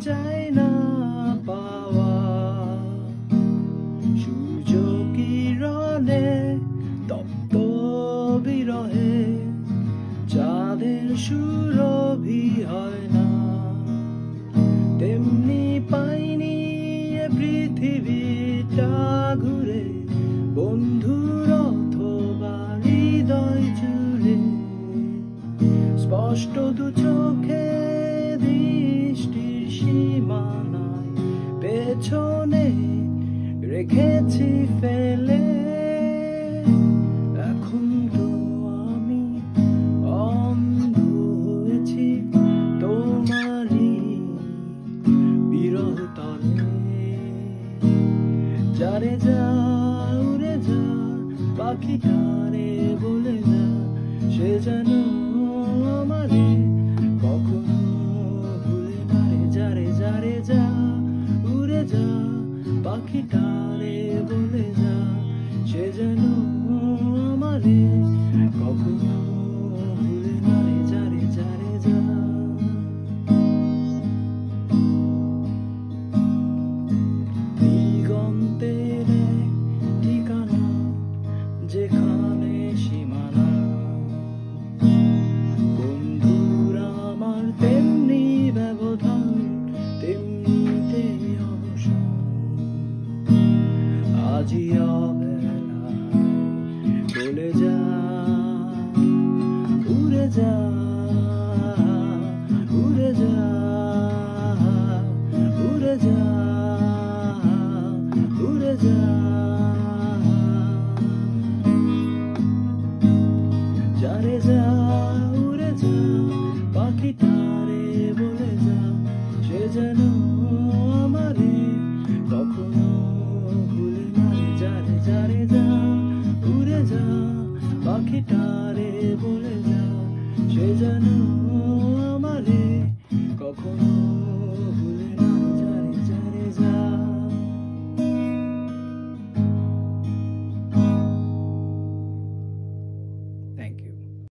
চাই না পাওয়া সূর্য কিরণে তপ্ত বিরহে চাঁদের সুরভি হয় না তেমনি পাইনি এ পৃথিবীটা ঘুরে বন্ধুর অথবা হৃদয় জুড়ে স্পষ্ট দু চোখে দৃষ্টির সীমানায় পেছনে রেখেছি ফেলে এখন তো আমি অন্ধ হয়েছি তোমারই বিরহ তলে যারে যা উড়ে যা পাখিটারে বলে যা সে যেন আমারে কখনো ভুলে না রে যারে যারে যা উড়ে যা পাখিটারে বলে যা সে যেন আমারে কখনো ভুলে না রে যারে যারে যা দিগন্তের এক ঠিকানা যেখানে সীমানা বন্ধুর আমার তেমনি ব্যবধান তেমনিতে অবসান আজি অবেলায় বলে যা উড়ে যা উড়ে যা উড়ে যা উড়ে যা যারে যা উড়ে যা পাখিটারে বলে যা সে যেন আমারে কখনো ভুলে না রে যারে যারে যা উড়ে যা পাখিটারে বলে যা সে যেন আমারে কখনো